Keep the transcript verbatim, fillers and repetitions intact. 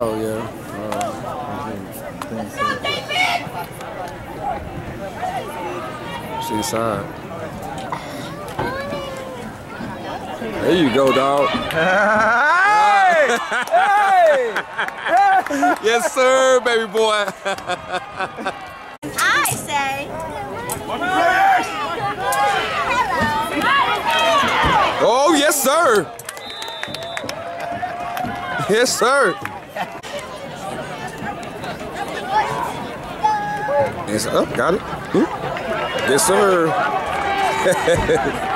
Oh yeah. Uh, She's side. There you go, dog. Hey! Hey! Yes, sir, baby boy. I say. Oh, yes, sir. Yes, sir. It's up, got it. Hmm? Yes, sir.